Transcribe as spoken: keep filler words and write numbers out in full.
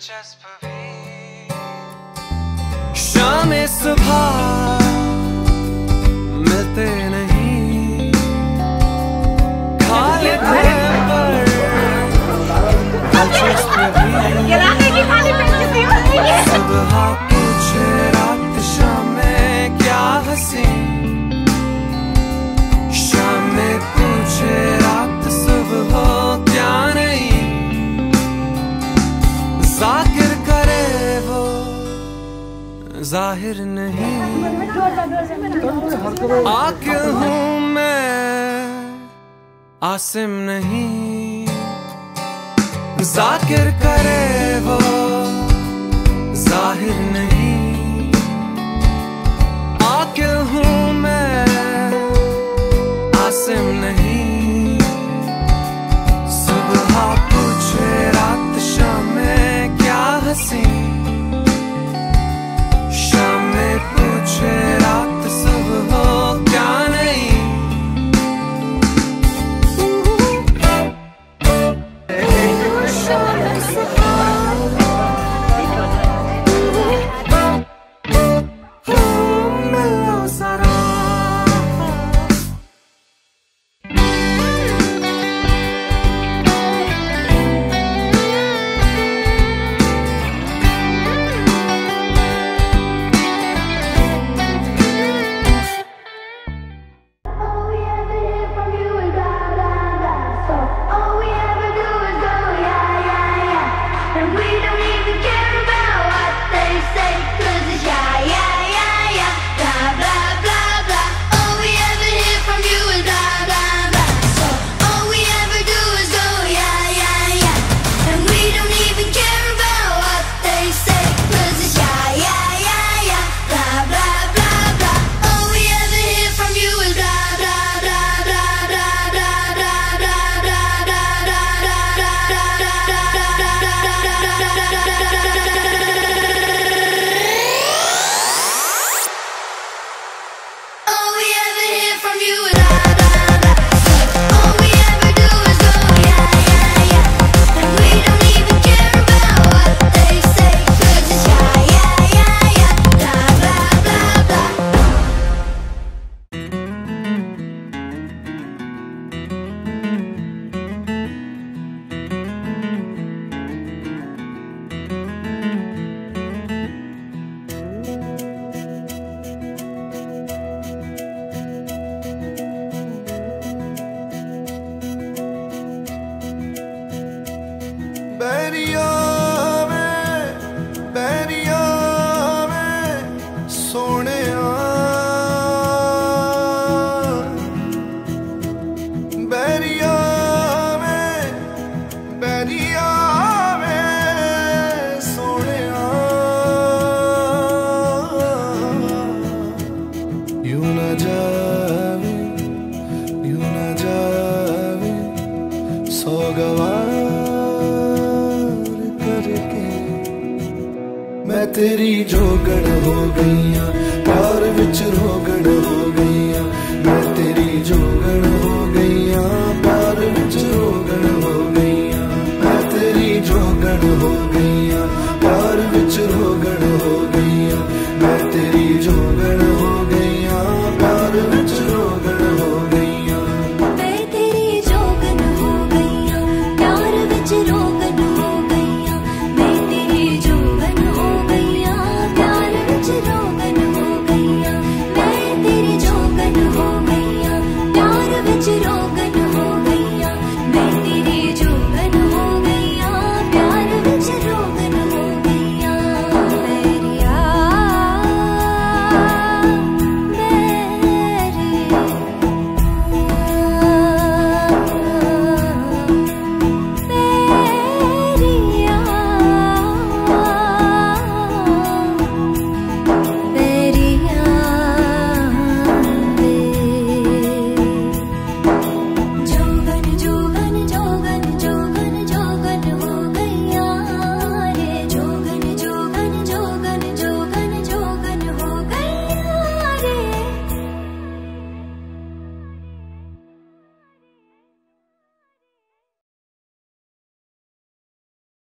दिलचस्प भी शाम सुबह मिलते नहीं, खा लेते पर दिलचस्प भी सुबह पूछे रात शाम में क्या हंसी, शाम में पूछे रात सुबह हो क्या नहीं, जाकिर करे वो जाहिर नहीं, आकिल हूँ मैं आसिम नहीं, जाकिर करे वो जाहिर नहीं, आकिल हूँ मैं आसिम नहीं, सुबह पूछे रात शाम में क्या हंसी, शाम में पूछे रात सुबह हो क्या नहीं, तेरी जोगड़ हो गईया प्यार विच रोगड़ हो गईया, मैं तेरी जोगड़ हो गईया प्यार विच रोगड़ हो गईया, मैं तेरी जोगड़ हो गईया प्यार विच रोगड़ हो गईया, मैं तेरी जोगड़ हो गईया प्यार विच